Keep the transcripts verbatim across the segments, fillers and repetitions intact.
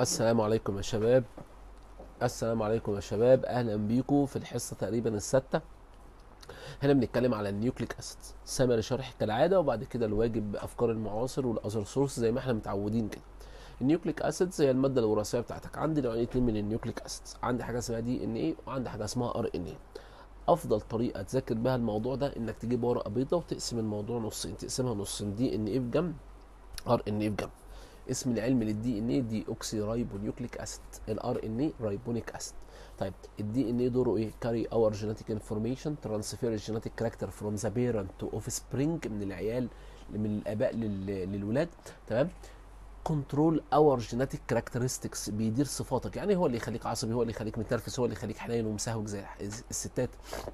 السلام عليكم يا شباب. السلام عليكم يا شباب، اهلا بيكم في الحصه تقريبا السادسه. هنا بنتكلم على النيوكليك اسيد، سمري شرح كالعاده، وبعد كده الواجب بافكار المعاصر والاذر سورس زي ما احنا متعودين كده. النيوكليك اسيدز هي الماده الوراثيه بتاعتك. عندي نوعين اتنين من النيوكليك اسيدز، عندي حاجه اسمها دي ان ايه وعندي حاجه اسمها ار ان ايه. افضل طريقه تذاكر بها الموضوع ده انك تجيب ورقه بيضاء وتقسم الموضوع نصين، تقسمها نصين، دي ان ايه في جنب، ار ان ايه في جنب. اسم العلمي للدي ان ايه دي اوكسي رايبونيوكليك اسيد، الار ان ايه رايبونيك اسيد. طيب الدي ان ايه دوره ايه؟ كاري اور جينيتيك انفورميشن، ترانسفير الجينيتيك كاركتر فروم ذا بيرنت تو اوف سبرينج، من العيال من الاباء لل- للولاد. تمام. كنترول اور جينيتيك كاركترستكس، بيدير صفاتك، يعني هو اللي يخليك عصبي، هو اللي يخليك متنرفز، هو اللي يخليك حنين ومسهوك زي الستات،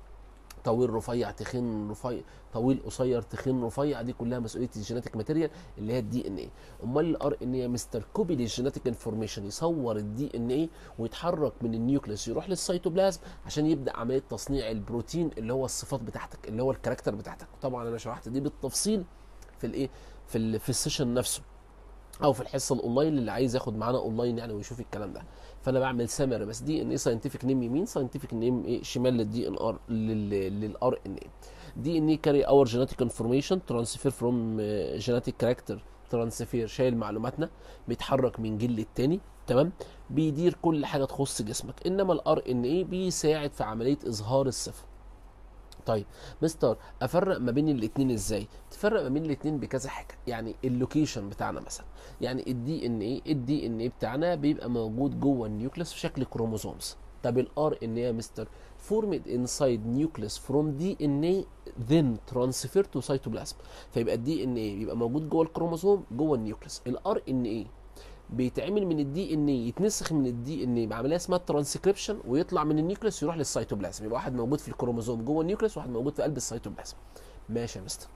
طويل رفيع تخين رفيع، طويل قصير تخين رفيع، دي كلها مسؤوليه الجينيتيك ماتيريال اللي هي الدي ان ايه. امال الار ان ايه يا مستر؟ كوبي للجينيتيك انفورميشن، يصور الدي ان ايه ويتحرك من النيوكليوس يروح للسيتوبلازم عشان يبدا عمليه تصنيع البروتين اللي هو الصفات بتاعتك، اللي هو الكاركتر بتاعتك. طبعا انا شرحت دي بالتفصيل في الايه، في ال في السيشن نفسه، او في الحصه الاونلاين اللي عايز ياخد معانا اونلاين يعني ويشوف الكلام ده. فانا بعمل سمر بس، دي ان ايه ساينتفك نيم يمين، ساينتفك نيم ايه شمال، للدي ان ار للار ان ايه. دي ان ايه كاري اور جينيتيك انفورميشن، ترانسفير فروم جينيتيك كاركتر، ترانسفير شايل معلوماتنا، بيتحرك من جيل للتاني. تمام. بيدير كل حاجه تخص جسمك، انما الار ان ايه بيساعد في عمليه اظهار الصفه. طيب مستر، افرق ما بين الاتنين ازاي؟ تفرق ما بين الاتنين بكذا حاجه، يعني اللوكيشن بتاعنا مثلا، يعني الدي ان ايه الدي ان ايه بتاعنا بيبقى موجود جوه النيوكليس في شكل كروموزومز. طب الار ان ايه يا مستر؟ formed inside nucleus from دي ان ايه then transfer to cytoplasm. فيبقى الدي ان ايه بيبقى موجود جوه الكروموزوم جوه النيوكليس. الار ان ايه بيتعمل من الدي ان ايه، يتنسخ من الدي ان ايه بعمليه اسمها ترانسكريبشن، ويطلع من النيوكليوس يروح للسيتوبلازم، يبقى واحد موجود في الكروموزوم جوه النيوكليوس وواحد موجود في قلب السيتوبلازم. ماشي يا مستر.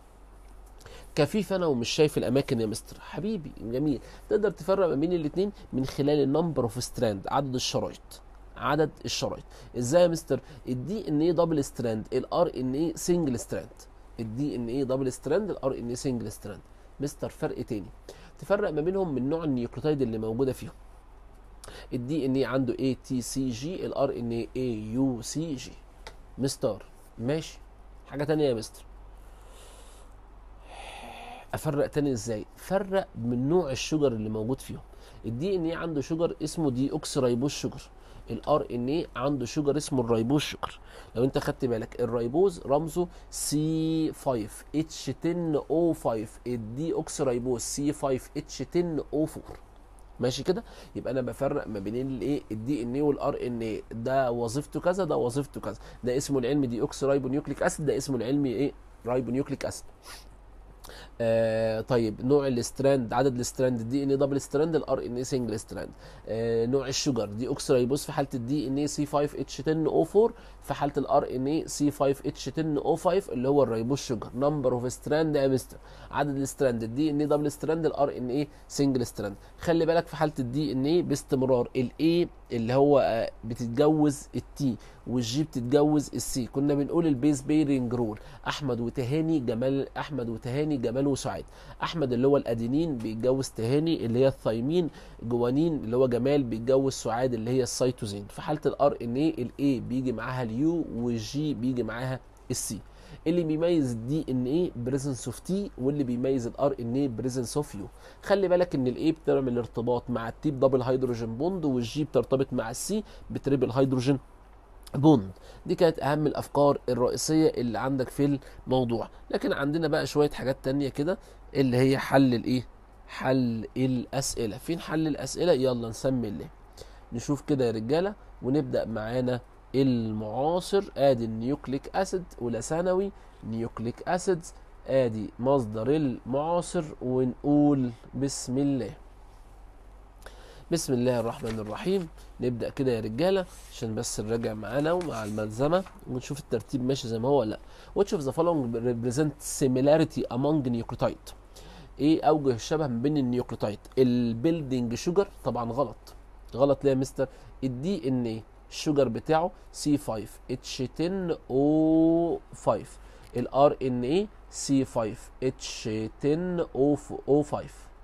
كفيف انا ومش شايف الاماكن يا مستر. حبيبي جميل. تقدر تفرق ما بين الاثنين من خلال النمبر اوف ستراند، عدد الشرايط. عدد الشرايط ازاي يا مستر؟ الدي ان ايه دبل ستراند، الار ان ايه سنجل ستراند. الدي ان ايه دبل ستراند، الار ان ايه سنجل ستراند. مستر فرق تاني، تفرق ما بينهم من نوع النيوكليوتايد اللي موجوده فيهم. الدي ان ايه عنده اي تي سي جي، الار ان ايه اي يو سي جي. مستر ماشي. حاجه تانية يا مستر، افرق تاني ازاي؟ فرق من نوع الشجر اللي موجود فيهم. الدي ان ايه عنده شجر اسمه دي اوكسي رايبوز شجر، الار ان ايه عنده شجر اسمه الريبوز شجر. لو انت خدت بالك الريبوز رمزه سي خمسة اتش عشرة او خمسة، الدي اوكسي رايبوز سي خمسة اتش عشرة او اربعة. ماشي كده. يبقى انا بفرق ما بين الايه الدي ان ايه والار ان ايه، ده وظيفته كذا، ده وظيفته كذا، ده اسمه العلمي دي اوكسي رايبونيوكليك اسيد، ده اسمه العلمي ايه رايبونيوكليك اسيد. آه طيب نوع الاستراند، عدد الاستراند، الدي ان اي دبل ستراند، الار ان اي سنجل ستراند. آه نوع الشجر دي اوكسي رايبوز في حاله الدي ان اي سي خمسة اتش عشرة او اربعة، في حاله الار ان اي سي خمسة اتش عشرة او خمسة اللي هو الريبوز شجر. نمبر اوف ستراند يا مستر، عدد الاستراند، الدي ان اي دبل ستراند، الار ان اي سنجل ستراند. خلي بالك في حاله الدي ان اي باستمرار الاي اللي هو آه بتتجوز التي، والجي بتتجوز السي. كنا بنقول البيس بيرنج رول، احمد وتهاني جمال، احمد وتهاني جمال وسعاد. احمد اللي هو الادينين بيتجوز تهاني اللي هي الثايمين، جوانين اللي هو جمال بيتجوز سعاد اللي هي السيتوزين. في حاله الار ان اي الاي بيجي معاها اليو والجي بيجي معاها السي. اللي بيميز الدي ان ايه بريزنس اوف تي، واللي بيميز الار ان ايه بريزنس اوف يو. خلي بالك ان الاي بتعمل ارتباط مع التي بدبل هيدروجين بوند، والجي بترتبط مع السي بتريبل هيدروجين بوند. دي كانت اهم الافكار الرئيسيه اللي عندك في الموضوع. لكن عندنا بقى شويه حاجات تانية كده اللي هي حل الايه، حل الاسئله. فين حل الاسئله؟ يلا نسمي الله. نشوف كده يا رجاله، ونبدا معانا المعاصر. ادي النيوكليك اسيد، اولى ثانوي نيوكليك اسيدز، ادي مصدر المعاصر، ونقول بسم الله. بسم الله الرحمن الرحيم. نبدأ كده يا رجالة عشان بس نراجع معانا ومع الملزمة ونشوف الترتيب ماشي زي ما هو ولا لا. Which of the following represent similarity among nucleotide؟ ايه اوجه الشبه ما بين النيوكليوتايد؟ البيلدينج شوجر طبعا غلط. غلط ليه يا مستر؟ الدي ان ايه الشوجر بتاعه سي خمسة اتش عشرة او خمسة، الار ان ايه سي خمسة اتش عشرة او خمسة.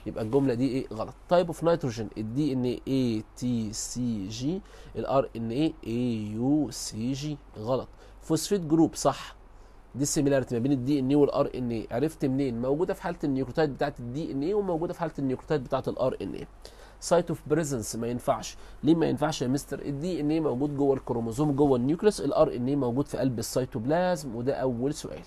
يبقى الجمله دي ايه غلط. تايب اوف نيتروجين الدي ان ايه اي تي سي جي، الار ان ايه اي يو سي جي غلط. فوسفيت جروب صح. دي السيميلاريتي ما بين الدي ان اي والار ان اي، عرفت منين؟ موجوده في حاله النيوكليوتايد بتاعت الدي ان اي وموجوده في حاله النيوكليوتايد بتاعت الار ان اي. سايت اوف بريزنس ما ينفعش. ليه ما ينفعش يا مستر؟ الدي ان اي موجود جوه الكروموزوم جوه النيوكليوس، الار ان اي موجود في قلب السيتوبلازم، وده اول سؤال.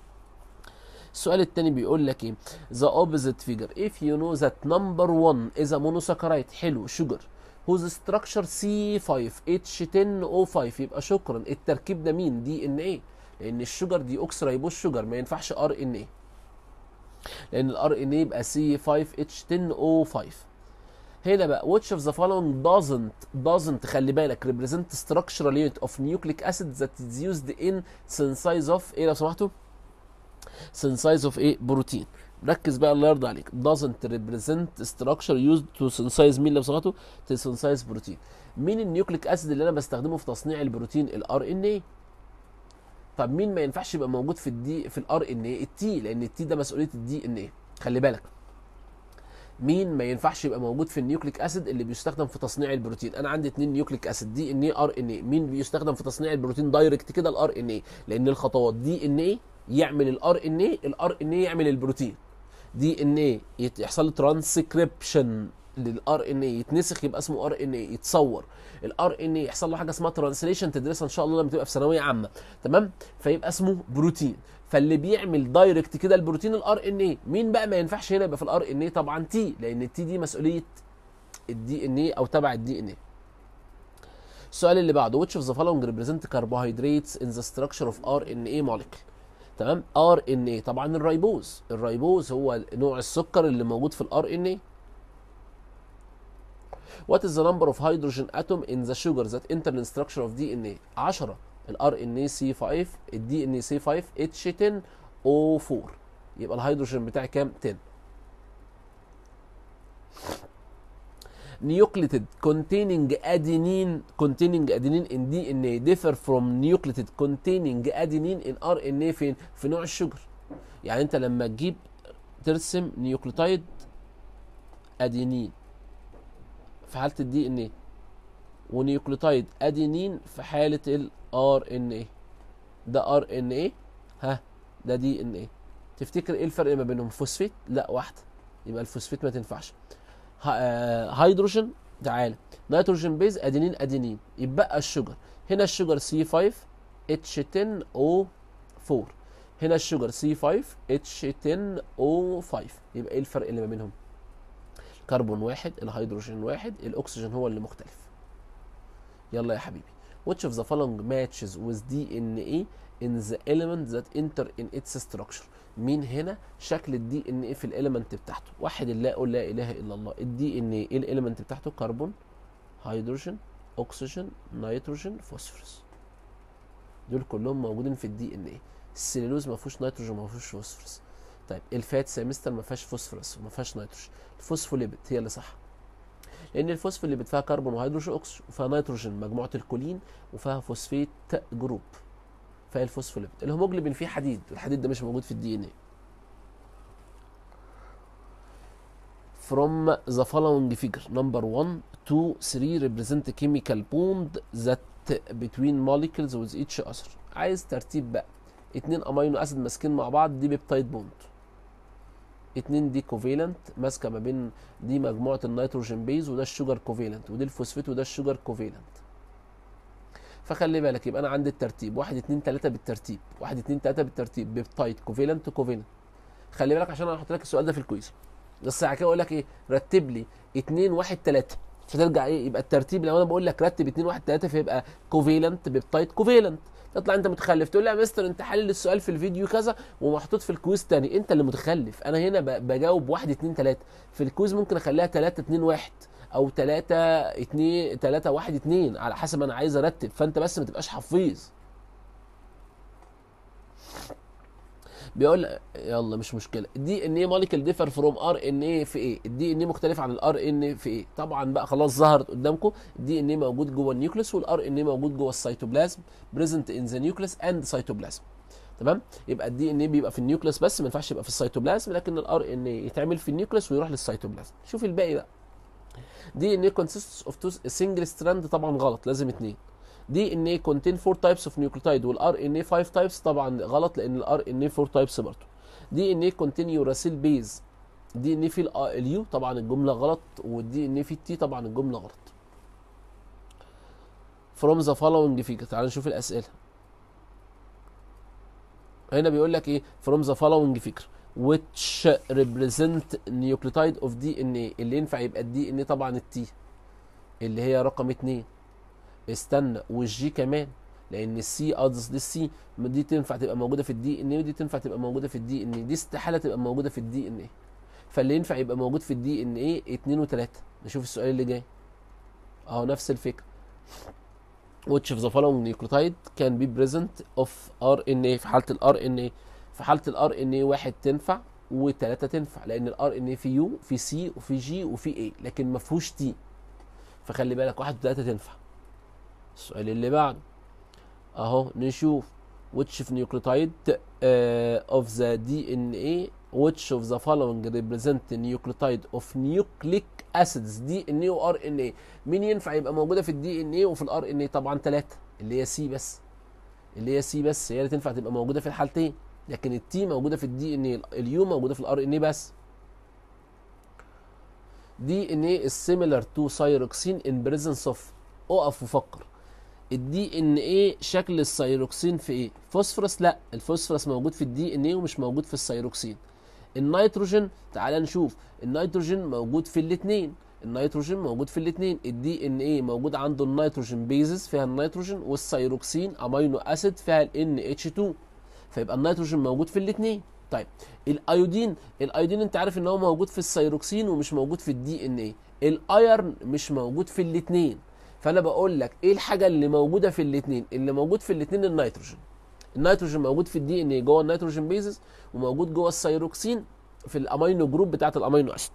السؤال الثاني بيقول لك ايه؟ the opposite figure if you know that number one is a monosaccharide حلو sugar whose structure سي فايف اتش عشرة او خمسة، يبقى شكرا التركيب ده مين؟ دي ان ايه، لان الشجر دي اوكس رايبوز شجر، ما ينفعش ار ان ايه، لان الار ان ايه يبقى سي فايف اتش عشرة او خمسة. هنا بقى which of the following doesn't doesn't خلي بالك represent structural unit of nucleic acid that is used in synthesis of ايه لو سمحتوا؟ synthesis of ايه؟ بروتين. ركز بقى الله يرضى عليك. doesn't represent structure used to synthesize مين لو سمحتوا؟ to synthesize بروتين. مين النيوكليك اسيد اللي انا بستخدمه في تصنيع البروتين؟ الار ان ايه. طب مين ما ينفعش يبقى موجود في الدي في الار ان ايه؟ التي، لان التي ده مسؤوليه الدي ان ايه. خلي بالك. مين ما ينفعش يبقى موجود في النيوكليك اسيد اللي بيستخدم في تصنيع البروتين؟ انا عندي اتنين نيوكليك اسيد دي ان اي ار ان اي. مين بيستخدم في تصنيع البروتين دايركت كده؟ الار ان اي، لان الخطوات دي ان اي يعمل الار ان اي، الار ان اي يعمل البروتين. دي ان اي يحصل له ترانسكريبشن للار ان اي، يتنسخ يبقى اسمه ار ان اي، يتصور الار ان اي يحصل له حاجه اسمها ترانسليشن تدرسها ان شاء الله لما تبقى في ثانويه عامه، تمام؟ فيبقى اسمه بروتين. فاللي بيعمل دايركت كده البروتين الار ان اي. مين بقى ما ينفعش هنا يبقى في الار ان اي؟ طبعا تي، لان التي دي مسؤوليه الدي ان اي او تبع الدي ان اي. السؤال اللي بعده which of the following represent carbohydrates in the structure of ار ان اي molecule؟ تمام؟ ار ان اي طبعا الريبوز، الريبوز هو نوع السكر اللي موجود في الار ان اي. What is the number of hydrogen atom in the sugar that enter in structure of دي ان اي؟ عشرة. الار ان اي سي خمسة، الدي ان اي سي خمسة اتش عشرة او أربعة، يبقى الهيدروجين بتاعي كام؟ عشرة. nucleotide containing adenine containing adenine in دي ان اي differ from nucleotide containing adenine in ار ان اي فين؟ في نوع الشجر. يعني انت لما تجيب ترسم نيوكليوتايد ادينين في حاله الدي ان اي ونيوكليوتايد ادينين في حاله الار ان اي، ده ار ان اي، ها ده دي ان اي، تفتكر ايه الفرق ما بينهم؟ فوسفيت؟ لا واحده، يبقى الفوسفيت ما تنفعش. هيدروجين تعالى نيتروجين بيز ادينين ادينين، يبقى الشجر. هنا الشجر سي خمسة اتش عشرة او أربعة، هنا الشجر سي خمسة اتش عشرة او خمسة، يبقى ايه الفرق اللي ما بينهم؟ كربون واحد، الهيدروجين واحد، الاكسجين هو اللي مختلف. يلا يا حبيبي which of the following matches with دي ان اي in the element that enter in its structure؟ مين هنا شكل الدي ان اي في الاليمنت بتاعته؟ واحد الله قول لا اله الا الله. الدي ان اي ايه الاليمنت بتاعته؟ كربون، هيدروجين، اكسجين، نيتروجين، فوسفورس. دول كلهم موجودين في الدي ان اي. السليلوز ما فيهوش نيتروجين ما فيهوش فوسفورس. طيب الفات سيمستر ما فيهاش فوسفورس وما فيهاش نيتروجين. الفوسفوليبيد هي اللي صح، لان الفوسفوليبيد فيها كربون وهيدروجين واكسجين وفيها نيتروجين مجموعه الكولين وفيها فوسفيت جروب، فهي الفوسفوليبيد. الهيموجلوبين فيه حديد، والحديد ده مش موجود في الدي ان اي. from the following figure number one two three represent chemical bond that between molecules with each other. عايز ترتيب بقى. اتنين امينو اسيد ماسكين مع بعض، دي بيبتايد بوند. اتنين دي كوفيلنت ماسكه ما بين، دي مجموعه النيتروجين بيز وده الشوجر كوفيلنت، ودي الفوسفيت وده الشوجر كوفيلنت. فخلي بالك يبقى انا عندي الترتيب واحد اتنين تلاته بالترتيب، واحد اتنين تلاته بالترتيب، بيبتايد كوفيلنت كوفيلنت. خلي بالك عشان انا هحط لك السؤال ده في الكويز، بس بعد كده اقول لك ايه؟ رتب لي اتنين واحد تلاته، فترجع ايه؟ يبقى الترتيب لو انا بقول لك رتب اتنين واحد تلاته فيبقى كوفيلنت بيبتايد كوفيلنت. تطلع انت متخلف تقول لي يا مستر انت حلل السؤال في الفيديو كذا ومحطوط في الكويز تاني، انت اللي متخلف. انا هنا بجاوب واحد اتنين تلاته، في الكويز ممكن اخليها تلاته اتنين واحد او تلاته اتنين تلاته واحد اتنين على حسب انا عايز ارتب، فانت بس ما تبقاش حفيظ. بيقول يلا مش مشكله. الدي ان اي موليكيول ديفر فروم ار ان اي في ايه؟ الدي ان اي مختلف عن الار ان اي في ايه؟ طبعا بقى خلاص ظهرت قدامكم. الدي ان اي موجود جوه النيوكليس والار ان اي موجود جوه السيتوبلازم، بريزنت ان ذا نيوكليس اند سيتوبلازم. تمام. يبقى الدي ان ايه بيبقى في النيوكليس بس، ما ينفعش يبقى في السيتوبلازم، لكن الار ان ايه يتعمل في النيوكليس ويروح للسيتوبلازم. شوف الباقي بقى. دي ان ايه consists of two single strand، طبعا غلط، لازم اتنين. دي ان ايه contain four types of nucleotide، والار ان ايه five types، طبعا غلط لان الار ان ايه four types برضه. دي ان ايه contain uracil base، دي ان ايه في اليو، طبعا الجمله غلط، والدي ان ايه في التي، طبعا الجمله غلط. from the following figure، تعال نشوف الاسئله. هنا بيقول لك ايه from the following figure which represent nucleotide of دي ان ايه، اللي ينفع يبقى الدي ان ايه طبعا التي اللي هي رقم اتنين. استنى، والجي كمان، لان السي قصدي السي دي تنفع تبقى موجوده في الدي ان ايه، ودي تنفع تبقى موجوده في الدي ان ايه، دي استحاله تبقى موجوده في الدي ان ايه. فاللي ينفع يبقى موجود في الدي ان ايه اتنين وتلاته. نشوف السؤال اللي جاي اهو نفس الفكره. which of the following nucleotide can be present of ار ان ايه، في حاله الار ان ايه. في حاله الار ان ايه واحد تنفع وثلاثه تنفع، لان الار ان ايه في يو في سي وفي جي وفي اي، لكن ما فيهوش تي، فخلي بالك واحد وثلاثه تنفع. السؤال اللي بعده اهو نشوف which of nucleotide uh, of the دي ان ايه which of the following represent nucleotide of nucleic acids دي ان ايه وار ان ايه. مين ينفع يبقى موجوده في الدي ان ايه وفي الار ان ايه؟ طبعا ثلاثه، اللي هي سي بس، اللي هي سي بس هي اللي تنفع تبقى موجوده في الحالتين، لكن التي موجوده في الدي ان ايه، اليو موجوده في الار ان ايه بس. دي ان ايه is similar to thyroxine in presence of، اقف وفكر. الدي ان ايه شكل الثيروكسين في ايه؟ فوسفورس؟ لا، الفوسفورس موجود في الدي ان ايه ومش موجود في الثيروكسين. النيتروجين، تعال نشوف، النيتروجين موجود في الاثنين، النيتروجين موجود في الاثنين. الدي ان ايه موجود عنده النيتروجين بيزز فيها النيتروجين، والثيروكسين امينو اسيد فيها الان اتش اتنين، فيبقى النيتروجين موجود في الاثنين. طيب الايودين، الايودين انت عارف ان هو موجود في الثيروكسين ومش موجود في الدي ان ايه. الايرن مش موجود في الاثنين، فانا بقول لك ايه الحاجه اللي موجوده في الاثنين؟ اللي موجود في الاثنين النيتروجين. النيتروجين موجود في الدي ان ايه جوه النيتروجين بيزز، وموجود جوه الثيروكسين في الامينو جروب بتاعت الامينو اسيد.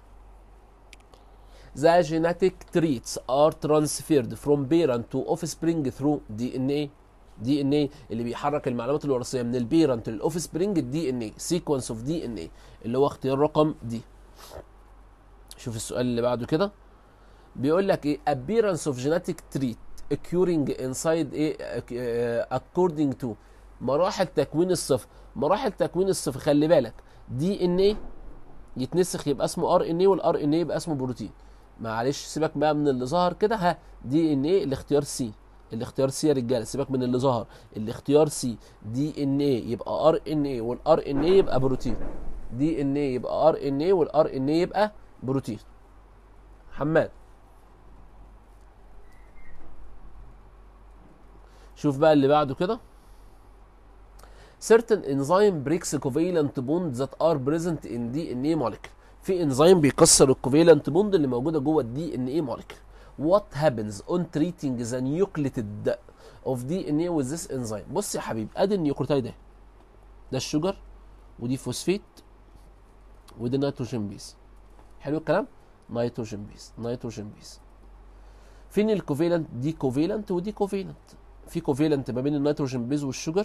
The genetic traits are transferred from parent to offspring through دي ان ايه. دي ان ايه اللي بيحرك المعلومات الوراثيه من البيرنت للاوف سبرينج، الدي ان ايه سيكونس اوف دي ان ايه، اللي هو اختيار رقم دي. شوف السؤال اللي بعده كده، بيقول لك ايه appearance of genetic trait occurring inside ايه according to مراحل تكوين الصفر. مراحل تكوين الصفر خلي بالك، دي ان ايه يتنسخ يبقى اسمه ار ان ايه، والار ان ايه يبقى اسمه بروتين. معلش سيبك بقى من اللي ظهر كده، ها دي ان ايه الاختيار سي، الاختيار سي يا رجاله، سيبك من اللي ظهر، الاختيار سي. دي ان ايه يبقى ار ان ايه، والار ان ايه يبقى بروتين. دي ان ايه يبقى ار ان ايه، والار ان ايه يبقى بروتين. حماد شوف بقى اللي بعده كده. certain enzyme breaks covalent bonds that are present in دي ان ايه molecule. في انزيم بيكسر الكوفالنت بوند اللي موجوده جوه الدي ان ايه molecule. what happens on treating the nucleotide of دي ان ايه with this enzyme؟ بص يا حبيبي، ادي النيوكليوتيد ده، ده الشجر، ودي فوسفيت، ودي نيتروجين بيز. حلو الكلام؟ نيتروجين بيز، نيتروجين بيز. فين الكوفالنت؟ دي كوفالنت ودي كوفالنت. في كوفالنت ما بين النيتروجين بيز والشجر،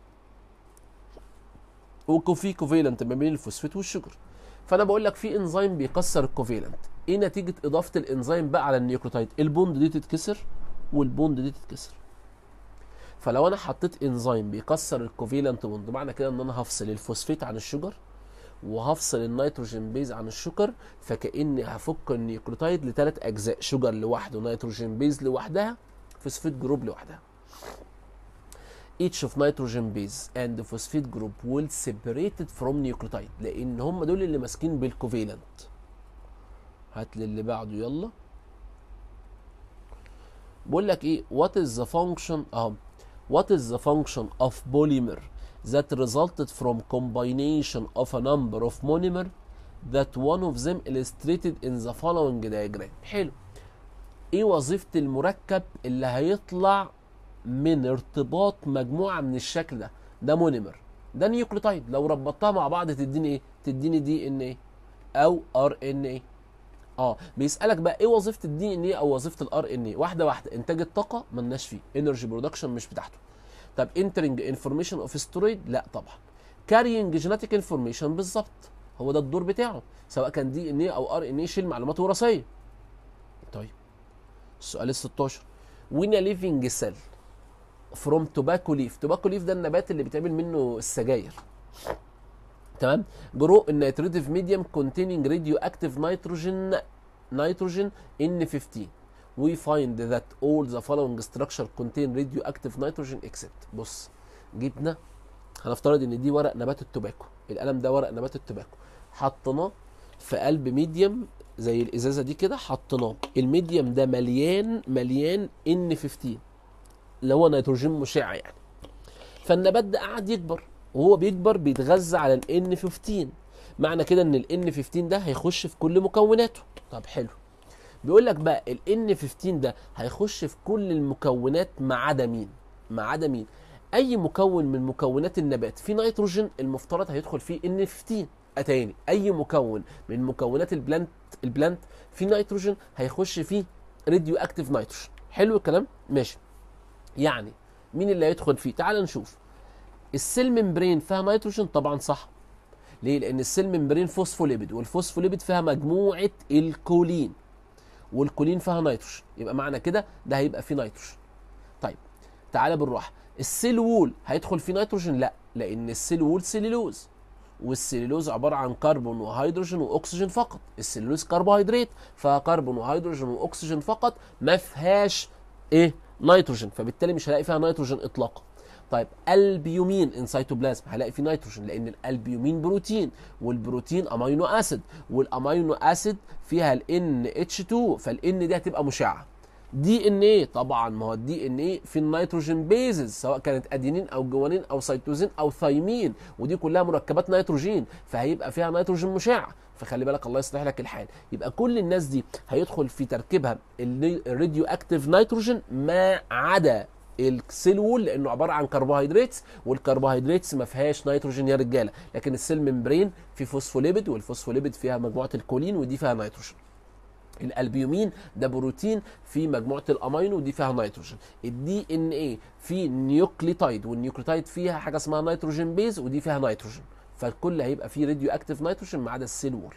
وفي كوفالنت ما بين الفوسفيت والشجر. فانا بقول لك في انزيم بيكسر الكوفالنت. ايه نتيجه اضافه الانزيم بقى على النيوكليوتيد؟ البوند دي تتكسر والبوند دي تتكسر. فلو انا حطيت انزيم بيكسر الكوفالنت بوند، معنى كده ان انا هفصل الفوسفيت عن الشجر وهفصل النيتروجين بيز عن الشجر، فكاني هفك النيوكليوتيد لثلاث اجزاء، شجر لوحده، نيتروجين بيز لوحدها، فوسفيت جروب لوحدها. each of nitrogen base and phosphate group will separated from nucleotide، لان هم دول اللي ماسكين بالكوفالنت. هات لي اللي بعده يلا. بقول لك ايه what is the function اهو what is the function of polymer that resulted from combination of a number of monomer that one of them illustrated in the following diagram. حلو. ايه وظيفة المركب اللي هيطلع من ارتباط مجموعه من الشكل ده؟ ده مونيمر، ده نيوكليوتيد، لو ربطتها مع بعض تديني ايه؟ تديني دي ان ايه او ار ان ايه. اه بيسالك بقى ايه وظيفه الدي ان ايه او وظيفه الار ان ايه. واحده واحده. انتاج الطاقه ملناش فيه، انرجي برودكشن مش بتاعته. طب entering information of steroid لا طبعا. carrying genetic information بالظبط، هو ده الدور بتاعه، سواء كان دي ان ايه او ار ان ايه، يشيل معلومات وراثيه. طيب السؤال ال ستاشر when a living cell from tobacco leaf، tobacco leaf ده النبات اللي بيتعمل منه السجاير، تمام، جرو النيتريتيف ميديوم containing radioactive nitrogen nitrogen إن خمستاشر we find that all the following structure contain radioactive nitrogen except. بص جبنا، هنفترض ان دي ورق نبات التوباكو، القلم ده ورق نبات التوباكو، حطيناه في قلب ميديوم زي الازازه دي كده، حطيناه الميديوم ده مليان مليان إن خمستاشر اللي هو نيتروجين مشع يعني. فالنبات ده قعد يكبر، وهو بيكبر بيتغذى على ال إن خمستاشر، معنى كده ان ال إن خمستاشر ده هيخش في كل مكوناته. طب حلو، بيقول لك بقى ال إن خمستاشر ده هيخش في كل المكونات ما عدا مين؟ ما عدا مين؟ اي مكون من مكونات النبات فيه نيتروجين المفترض هيدخل فيه إن خمستاشر. اتاني اي مكون من مكونات البلانت البلانت فيه نيتروجين هيخش فيه راديو اكتيف نيتروجين. حلو الكلام؟ ماشي. يعني مين اللي هيدخل فيه؟ تعال نشوف. السيل ممبرين فيها نيتروجين؟ طبعا صح. ليه؟ لان السيل ممبرين فوسفوليبيد، والفوسفوليبيد فيها مجموعه الكولين، والكولين فيها نيتروجين، يبقى معنى كده ده هيبقى فيه نيتروجين. طيب تعالى بالراحه، السيل وول هيدخل فيه نيتروجين؟ لا، لان السيل وول سيلولوز، والسيلولوز عباره عن كربون وهيدروجين واكسجين فقط، السيلولوز كربوهيدرات فيها كربون وهيدروجين واكسجين فقط، ما فيهاش ايه؟ نيتروجين، فبالتالي مش هلاقي فيها نيتروجين اطلاقا. طيب البيومين ان سيتوبلازم هلاقي فيه نيتروجين، لان الالبيومين بروتين، والبروتين امينو اسيد، والامينو اسيد فيها ال إن إتش تو، فالان دي هتبقى مشعه. دي ان ايه؟ طبعا ما هو الدي ان ايه في النيتروجين بيزز، سواء كانت ادينين او جوانين او سيتوزين او ثايمين، ودي كلها مركبات نيتروجين، فهيبقى فيها نيتروجين مشع. فخلي بالك الله يصلح لك الحال، يبقى كل الناس دي هيدخل في تركيبها الراديو اكتيف نيتروجين ما عدا السيل وول، لانه عباره عن كربوهيدرات، والكربوهيدرات ما فيهاش نيتروجين يا رجاله، لكن السيل ممبرين في فوسفوليبيد، والفوسفوليبيد فيها مجموعه الكولين ودي فيها نيتروجين. الالبيومين ده بروتين في مجموعه الامينو ودي فيها نيتروجين. الدي ان ايه في نيوكليتايد، والنيوكليتايد فيها حاجه اسمها نيتروجين بيز ودي فيها نيتروجين، فالكل هيبقى فيه راديو اكتيف نيتروجين ما عدا السيل وول.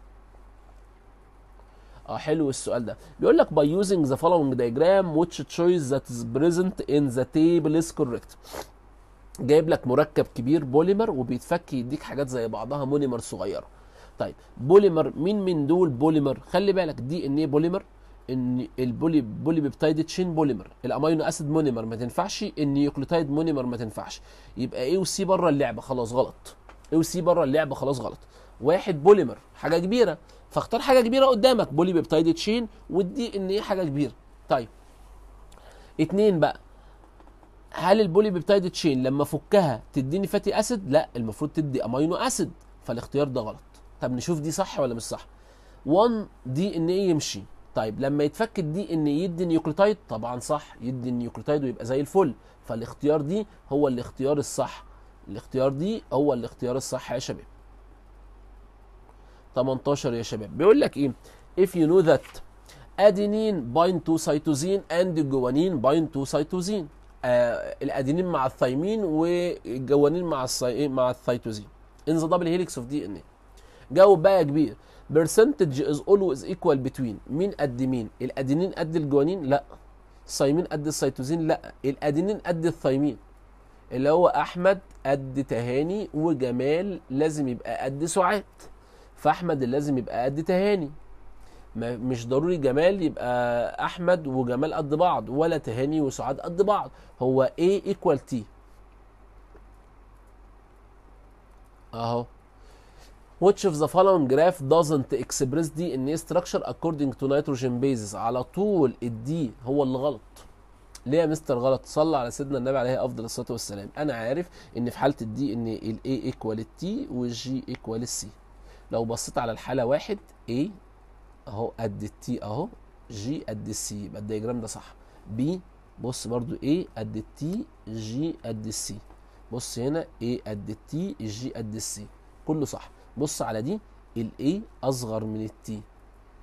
اه حلو السؤال ده، بيقول لك by using the following diagram which choice that is present in the table is correct. جايب لك مركب كبير بوليمر وبيتفك يديك حاجات زي بعضها مونيمر صغيره. طيب بوليمر، مين من دول بوليمر؟ خلي بالك دي ان ايه بوليمر، ان البولي بولي بيبتايد تشين بوليمر، الامينو اسيد مونيمر ما تنفعش، النيوكليوتايد مونيمر ما تنفعش، يبقى ايه وسي بره اللعبه خلاص غلط، ايه وسي بره اللعبه خلاص غلط. واحد بوليمر حاجه كبيره، فاختار حاجه كبيره قدامك، بولي بيبتايد تشين، والدي ان ايه حاجه كبيره. طيب اتنين بقى، هل البولي بيبتايد تشين لما فكها تديني فاتي اسيد؟ لا، المفروض تدي امينو اسيد، فالاختيار ده غلط. طب نشوف دي صح ولا مش صح. واحد دي ان ايه يمشي، طيب لما يتفك الدي ان يدي نيوكليوتايد؟ طبعا صح، يدي النيوكليوتايد ويبقى زي الفل، فالاختيار دي هو الاختيار الصح، الاختيار دي هو الاختيار الصح يا شباب. تمنتاشر يا شباب بيقول لك ايه؟ if you know that adenine bind to cytosine and guanine bind to cytosine، آه الادينين مع الثايمين والجوانين مع الصي... مع الثيتوزين in the double helix of دي ان ايه. جاوب بقى يا كبير. percentage is always equal between، مين قد مين؟ الادينين قد الجوانين؟ لا. الثايمين قد السيتوزين؟ لا. الادينين قد الثايمين، اللي هو احمد قد تهاني وجمال لازم يبقى قد سعاد، فاحمد اللي لازم يبقى قد تهاني، مش ضروري جمال يبقى احمد وجمال قد بعض، ولا تهاني وسعاد قد بعض، هو A equal T اهو. which of the following graph doesn't express دي ان ايه structure according to nitrogen bases؟ على طول الدي هو اللي غلط. ليه يا مستر غلط؟ صلى على سيدنا النبي عليه افضل الصلاه والسلام. انا عارف ان في حاله الدي ان الاي ايكوال التي والجي ايكوال السي. لو بصيت على الحاله واحد A اهو قد التي اهو، جي قد السي، يبقى الدياجرام ده صح. بي بص برضو A قد التي، جي قد السي، بص هنا A قد التي، جي قد السي، كله صح. بص على دي، الاي اصغر من التي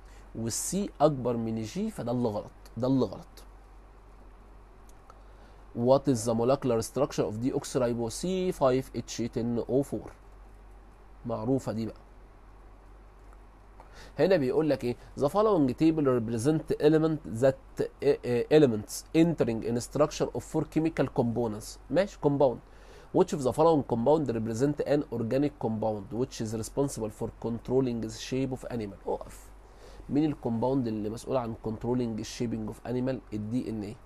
والسي اكبر من الجي، فده اللي غلط، ده اللي غلط. What is the molecular structure of deoxyribose سي فايف اتش عشرة او فور؟ معروفة دي بقى. هنا بيقول لك ايه؟ The following table represent element that elements entering in structure of four chemical components. ماشي compound. Which of the following compound represent an organic compound which is responsible for controlling the shape of animal؟ اقف. مين الكومباوند اللي مسؤول عن controlling the shaping of animal؟ الدي ان ايه.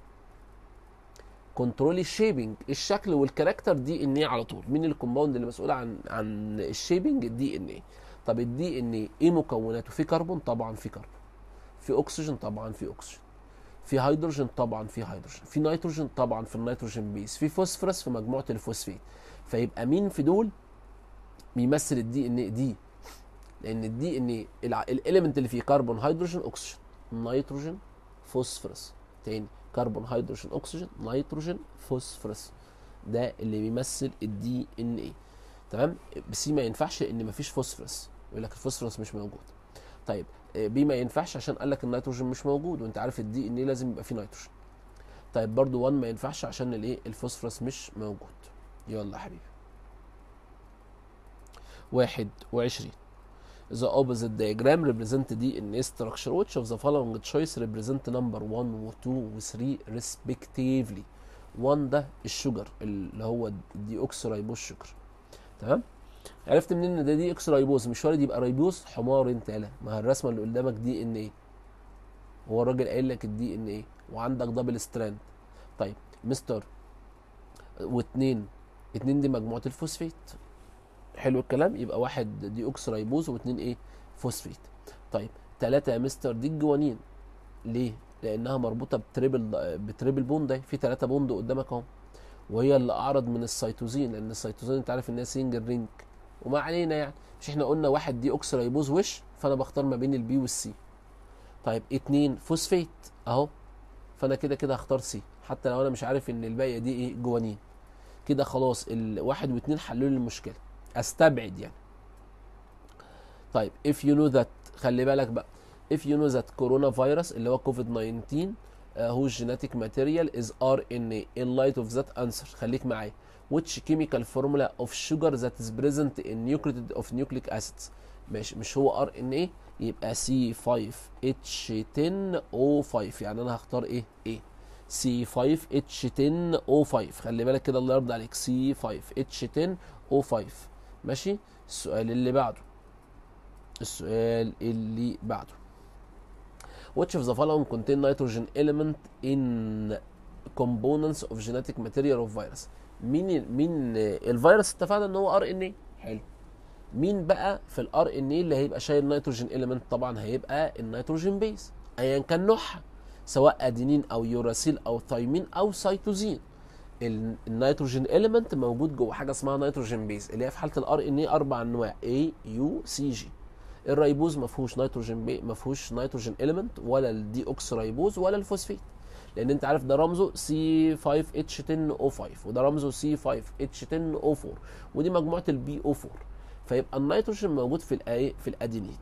كنترول الشيبنج، الشكل والكاركتر دي ان ايه على طول. مين الكومباوند اللي مسؤول عن عن الشيبنج؟ الدي ان ايه. طب الدي ان ايه ايه مكوناته؟ في كربون؟ طبعا في كربون. في اكسجين؟ طبعا في اكسجين. في هيدروجين؟ طبعا في هيدروجين. في نيتروجين؟ طبعا في النيتروجين بيس. في فوسفورس في مجموعه الفوسفات. فيبقى مين في دول بيمثل الدي ان ايه؟ دي، لان الدي ان ايه الاليمنت اللي فيه كربون هيدروجين اكسجين نيتروجين فوسفورس. تاني كربون هيدروجين اكسجين نيتروجين فوسفورس، ده اللي بيمثل الدي ان ايه. تمام. بس ما ينفعش ان مفيش فوسفورس، يقول لك الفوسفورس مش موجود. طيب بي ما ينفعش عشان قال لك النيتروجين مش موجود، وانت عارف الدي ان ايه لازم يبقى فيه نيتروجين. طيب برضو واحد ما ينفعش عشان الايه الفوسفورس مش موجود. يلا يا حبيبي. واحد وعشرين. The opposite diagram represent دي ان ايه structure which of the following choice represent number one و two و three respectively. واحد ده الشجر اللي هو الديوكسيريبوز شجر. تمام. عرفت منين ان ده دي اكس رايبوز؟ مش وارد يبقى رايبوز. حمار انت يالا، ما الرسمه اللي قدامك دي ان ايه، هو الراجل قايل لك الدي ان ايه وعندك دبل ستراند. طيب مستر واثنين، اتنين دي مجموعه الفوسفيت. حلو الكلام. يبقى واحد دي اكس رايبوز واثنين ايه فوسفيت. طيب ثلاثه يا مستر دي الجوانين. ليه؟ لانها مربوطه بتريبل بتريبل بوند. ده في ثلاثه بوند قدامك اهو، وهي اللي اعرض من السيتوزين، لان السيتوزين انت عارف ان هي سنجل رينج. وما علينا يعني، مش احنا قلنا واحد دي اوكس رايبوز وش، فانا بختار ما بين البي والسي. طيب اتنين فوسفيت اهو، فانا كده كده هختار سي حتى لو انا مش عارف ان الباقيه دي ايه جوانين. كده خلاص الواحد واثنين حلوا لي المشكله، استبعد يعني. طيب if you know that، خلي بالك بقى، if you know that كورونا فيروس اللي هو كوفيد تسعتاشر uh, whose genetic material is آر إن إيه in light of that answer، خليك معايا. which chemical formula of sugar that is present in nucleotide of nucleic acids. ماشي، مش هو آر إن إيه يبقى سي فايف اتش عشرة او خمسة، يعني انا هختار ايه ايه سي فايف اتش عشرة او خمسة. خلي بالك كده الله يرضى عليك، سي فايف اتش عشرة او خمسة. ماشي. السؤال اللي بعده، السؤال اللي بعده which of the following contain nitrogen element in components of genetic material of virus. مين مين الفيروس اتفقنا ان هو ار ان اي. حلو. مين بقى في الار ان اي اللي هيبقى شايل نيتروجين اليمنت؟ طبعا هيبقى النيتروجين بيز ايا كان نوعها، سواء ادينين او يوراسيل او ثايمين او سيتوزين. النيتروجين اليمنت موجود جوه حاجه اسمها نيتروجين بيز، اللي هي في حاله الار ان اي اربع انواع A U C G. الريبوز ما فيهوش نيتروجين بي ما فيهوش نيتروجين اليمنت، ولا الدي اوكس ريبوز ولا الفوسفيت، لان انت عارف ده رمزه سي فايف اتش عشرة او خمسة وده رمزه سي فايف اتش عشرة او أربعة، ودي مجموعه البي او أربعة. فيبقى النيتروجين موجود في الايه في الادينين.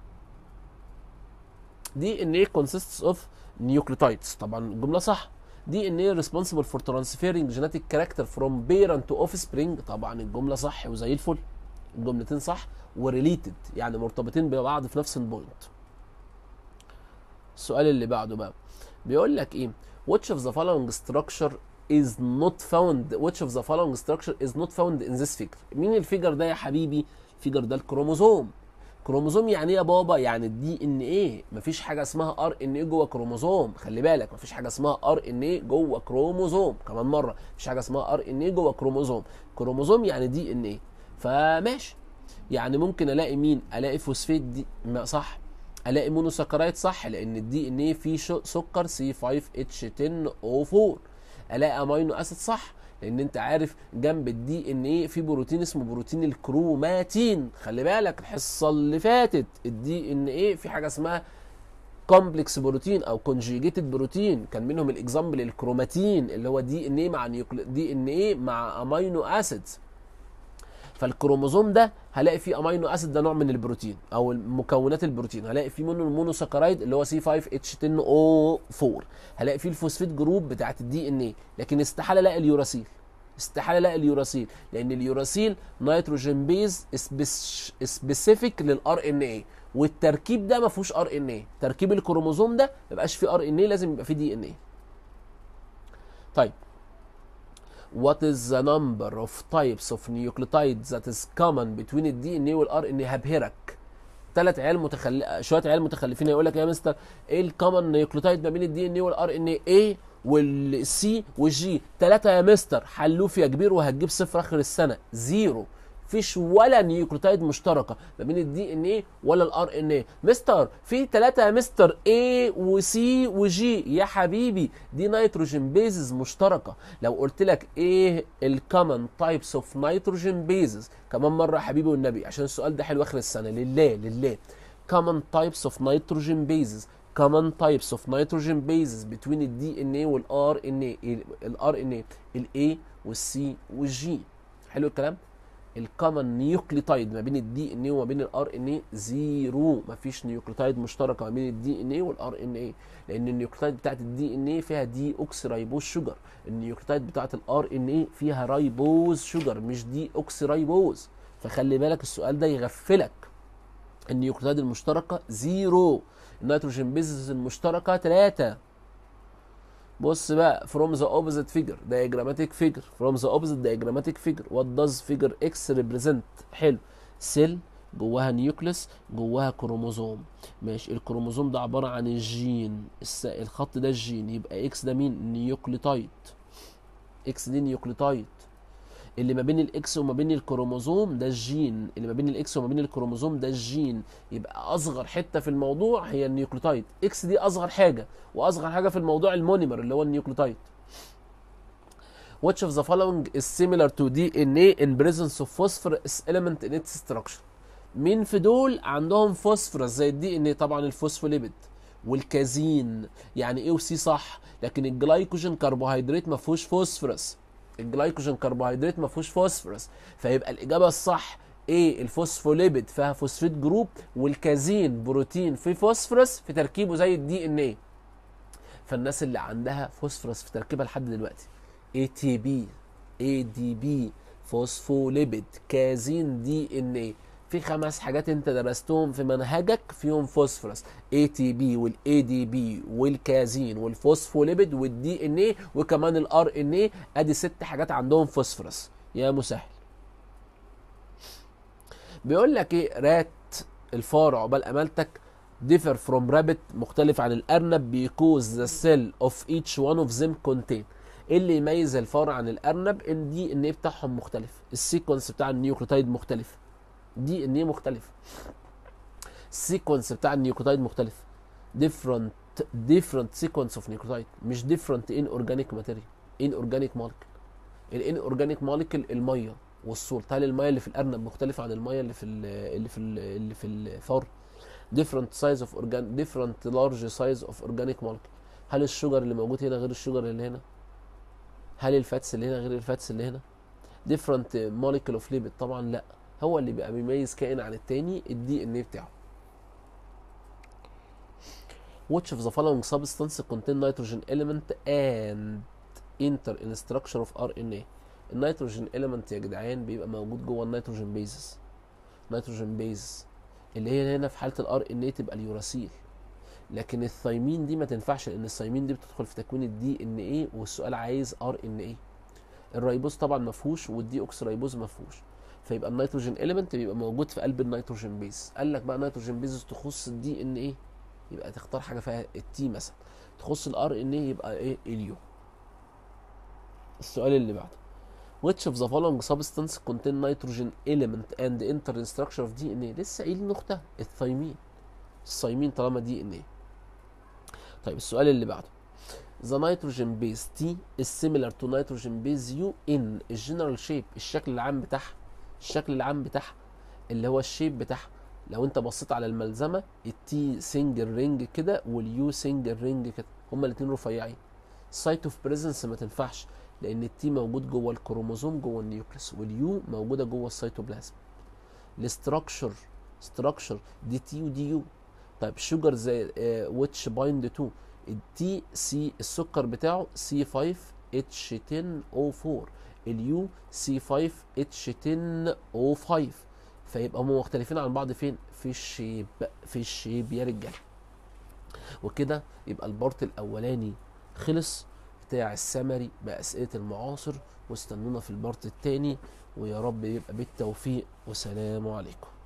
دي ان ايه consists of nucleotides، طبعا الجمله صح. دي ان ايه responsible for transferring genetic character from parent to offspring، طبعا الجمله صح وزي الفل، الجملتين صح وريليتد يعني مرتبطين ببعض في نفس البوينت. السؤال اللي بعده بقى بيقول لك ايه which of the following structure is not found which of the following structure is not found in this figure. مين الفيجر ده يا حبيبي؟ الفيجر ده الكروموزوم. كروموزوم يعني ايه يا بابا؟ يعني الدي ان ايه. مفيش حاجه اسمها ار ان ايه جوه كروموزوم، خلي بالك مفيش حاجه اسمها ار ان ايه جوه كروموزوم. كمان مره مفيش حاجه اسمها ار ان ايه جوه كروموزوم. كروموزوم يعني دي ان ايه. فماشي، يعني ممكن الاقي مين؟ الاقي فوسفيت دي صح، الاقي مونوساكرايد صح لان الدي ان ايه فيه سكر سي فايف اتش عشرة او أربعة. الاقي امينو اسيد صح لان انت عارف جنب الدي ان ايه في بروتين اسمه بروتين الكروماتين. خلي بالك الحصه اللي فاتت الدي ان ايه في حاجه اسمها كومبلكس بروتين او كونجيجيتد بروتين، كان منهم الاكزامبل الكروماتين اللي هو دي ان ايه مع نيوكلي دي ان ايه مع امينو اسيدز. فالكروموزوم ده هلاقي فيه امينو اسيد، ده نوع من البروتين او مكونات البروتين، هلاقي فيه منه المونوساكرايد اللي هو سي خمسة اتش عشرة او أربعة، هلاقي فيه الفوسفيت جروب بتاعت الدي ان ايه، لكن استحاله الاقي اليوراسيل. استحاله الاقي اليوراسيل لان اليوراسيل نيتروجين بيز سبيسيفيك للار ان ايه، والتركيب ده ما فيهوش ار ان ايه، تركيب الكروموزوم ده ما يبقاش فيه ار ان ايه، لازم يبقى فيه دي ان ايه. طيب what is the number of types of nucleotides that is common between الدي ان ايه والار ان ايه؟ هبهرك. ثلاث عيال متخل... شويه عيال متخلفين يقول لك يا مستر ايه الكومن نيوكليوتايد ما بين الدي ان ايه والار ان ايه؟ ايه والسي والجي. ثلاثه يا مستر، حلوف يا كبير وهتجيب صفر اخر السنه، زيرو. مفيش ولا نيوكليوتايد مشتركه ما بين الدي ان ايه ولا الار ان ايه. مستر في ثلاثه يا مستر، اي وسي وجي. يا حبيبي دي نيتروجين بيزز مشتركه. لو قلت لك ايه الكومن تايبس اوف نيتروجين بيزز كمان مره يا حبيبي والنبي، عشان السؤال ده حلو اخر السنه، لله لله. common types of nitrogen bases common types of nitrogen bases between الدي ان ايه والار ان ايه. الار ان ايه الاي والسي والجي. حلو الكلام. الكومن نيوكليوتايد ما بين الدي ان ايه وما بين الار ان ايه زيرو. مفيش نيوكليوتايد مشتركه ما بين الدي ان ايه والار ان ايه، لان النيوكليوتايد بتاعت الدي ان ايه فيها دي اوكسي رايبوز شوجر، النيوكليوتايد بتاعت الار ان ايه فيها رايبوز شوجر مش دي اوكسي رايبوز. فخلي بالك السؤال ده يغفلك. النيوكليوتايد المشتركه زيرو، النيتروجين بيزز المشتركه ثلاثة. بص بقى from the opposite figure diagrammatic figure from the opposite diagrammatic figure what does figure X represent؟ حلو. سيل جواها نيوكليس جواها كروموزوم. ماشي، الكروموزوم ده عباره عن الجين، الخط ده الجين، يبقى اكس ده مين؟ نيوكليوتايد. اكس دي نيوكليوتايد. اللي ما بين الاكس وما بين الكروموزوم ده الجين، اللي ما بين الاكس وما بين الكروموزوم ده الجين، يبقى اصغر حته في الموضوع هي النيوكليوتايد. اكس دي اصغر حاجه، واصغر حاجه في الموضوع المونيمر اللي هو النيوكليوتايد. which of the following is similar to دي ان ايه in presence of phosphorus element in its structure؟ مين في دول عندهم فوسفورس زي الدي ان ايه؟ طبعا الفوسفوليبيد والكازين. يعني ايه وسي صح، لكن الجلايكوجين كربوهيدرات ما فيهوش فوسفورس. الجلايكوجين كربوهيدرات ما فيهوش فوسفورس، فيبقى الاجابه الصح ايه؟ الفوسفوليبيد فيها فوسفيت جروب، والكازين بروتين فيه فوسفورس في تركيبه زي الدي ان ايه. فالناس اللي عندها فوسفورس في تركيبها لحد دلوقتي اي تي بي، اي دي بي، فوسفوليبيد، كازين، دي ان ايه. في خمس حاجات انت درستهم في منهجك فيهم فوسفورس، اي تي بي والاي دي بي والكازين والفوسفوليبيد والدي ان ايه وكمان الار ان ايه. ادي ست حاجات عندهم فوسفورس. يا مسهل. بيقول لك ايه؟ رات الفار عقبال امالتك differ from rabbit، مختلف عن الارنب because the cell of each one of them contain. ايه اللي يميز الفار عن الارنب؟ ان دي ان ايه بتاعهم مختلف، السيكونس بتاع النيوكليوتايد مختلف، دي ان ايه مختلف، السيكونس بتاع النيوكليوتايد مختلف. different different sequence of nucleotide، مش different in organic material، in organic molecule. الان اورجانيك موليكول الميه والسولت، هل الميه اللي في الارنب مختلفه عن الميه اللي في ال اللي في ال اللي في الفار؟ different size of organ different large size of organic molecule. هل الشجر اللي موجود هنا غير الشجر اللي هنا؟ هل الفاتس اللي هنا غير الفاتس اللي هنا؟ different molecule of lipid؟ طبعا لا. هو اللي بيبقى بيميز كائن عن التاني الدي ان ايه بتاعه. which of the following substance contain nitrogen element and enter in structure of ار ان ايه؟ النيتروجين element يا جدعان بيبقى موجود جوه النيتروجين بيزز. نيتروجين بيز اللي هي هنا في حاله الار ان ايه تبقى اليوراسيل، لكن الثايمين دي ما تنفعش لان الثايمين دي بتدخل في تكوين الدي ان ايه، والسؤال عايز ار ان ايه. الريبوز طبعا ما فيهوش، والدي اوكس ريبوز ما فيهوش، فيبقى النيتروجين element بيبقى موجود في قلب النيتروجين بيز. قال لك بقى نيتروجين بيز تخص الدي ان ايه يبقى تختار حاجه فيها التي مثلا، تخص الار ان ايه يبقى ايه؟ اليو. السؤال اللي بعده which of the following substance contain nitrogen element and enter in structure of دي ان ايه؟ لسه قايل نقطه الثايمين. الثايمين طالما دي ان ايه. طيب السؤال اللي بعده the nitrogen base T is similar to nitrogen base U in الجنرال شيب، الشكل العام بتاعها، الشكل العام بتاعها اللي هو الشيب بتاعها. لو انت بصيت على الملزمه التي سنجل رينج كده واليو سنجل رينج كده، هما الاثنين رفيعين. سايت اوف بريزنس ما تنفعش لان التي موجود جوه الكروموزوم جوه النيوكليس، واليو موجوده جوه السيتوبلازم. الاستراكشر ستراكشر دي تي ودي يو. طيب شوجر زي ويتش بايند تو، التي سي السكر بتاعه سي خمسة اتش عشرة او أربعة، اليو سي خمسة اتش عشرة او خمسة. فيبقى هم مختلفين عن بعض فين؟ في الشيب، في الشيب يا رجاله. وكده يبقى البارت الاولاني خلص بتاع السمري بأسئلة المعاصر، واستنونا في البارت التاني، ويا رب يبقى بالتوفيق، وسلام عليكم.